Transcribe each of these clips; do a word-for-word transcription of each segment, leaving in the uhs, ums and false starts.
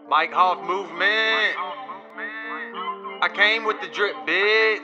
Mike Hoff movement. I came with the drip, bitch.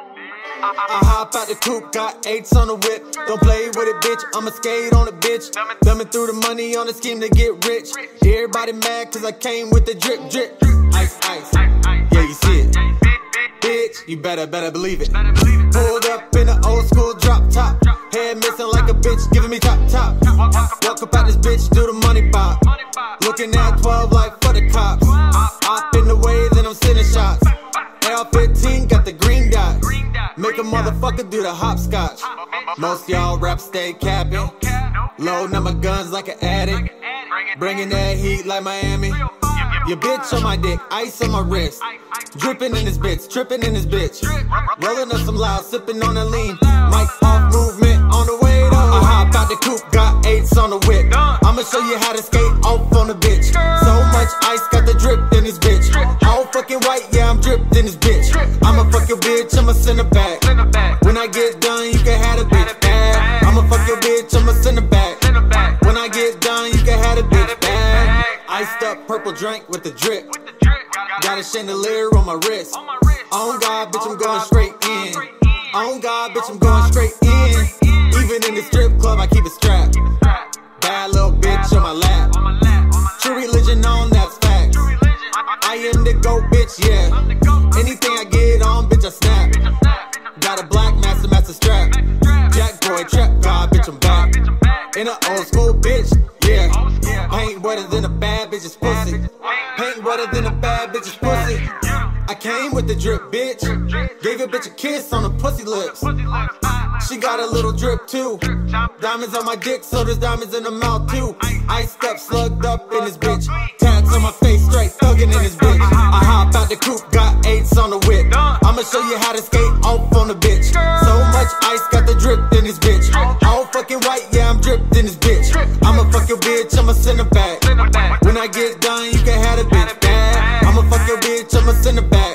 I, I hop out the coupe, got eights on the whip. Don't play with it, bitch, I'ma skate on it, bitch. Thumbing through the money on the scheme to get rich. Everybody mad cause I came with the drip, drip. Ice, ice, yeah, you see it. Bitch, you better, better believe it. Pulled up in an old school drop top. Head missing like a bitch, giving me top, top. Walk up out this bitch, do the money bop. Looking at twelve like for the cops. Hop in the way, then I'm sending shots. A R fifteen got the green dot. Make a motherfucker do the hopscotch. Most y'all rap stay capping. Loading up my guns like an addict. Bringing that heat like Miami. Your bitch on my dick, ice on my wrist. Dripping in this bitch, tripping in this bitch. Rolling up some loud, sipping on a lean. Mike Hoff movement on the way though. I hop out the coupe, got eights on the whip. I'ma show you how to skate off on the bitch. So much ice, got the drip in this bitch. All fucking white, yeah, I'm dripped in this bitch. I'ma fuck your bitch, I'ma send her back. When I get done, you can have a bitch back. I'ma fuck your bitch, I'ma send her back. When I get done, you can have a bitch back. Iced up purple drink with the drip. Got a chandelier on my wrist. On God, bitch, I'm going straight in. On God, bitch, I'm going straight in. Even in the strip club, I keep it strapped. Bad little bitch on my lap. True religion on, that's fact. I am the GOAT, bitch, yeah. Anything I get on, bitch, I snap. Got a black master, master strap. Jack boy, trap God, bitch, I'm back. In an old school, bitch, yeah. Paint wetter than a bad bitch's pussy. Paint wetter than a bad bitch's pussy. I came with the drip, bitch. Gave a bitch a kiss on the pussy lips. She got a little drip too. Diamonds on my dick, so there's diamonds in the mouth too. Iced up, slugged up in this bitch. Tats on my face, straight thuggin' in this bitch. I hop out the coupe, got eights on the whip. I'ma show you how to skate off on the bitch. So much ice, got the drip in this bitch. All fucking white, yeah, I'm dripped in this bitch. I'ma fuck your bitch, I'ma send her back. When I get done, you can have a bitch back. I'ma fuck your bitch, I'ma send her back.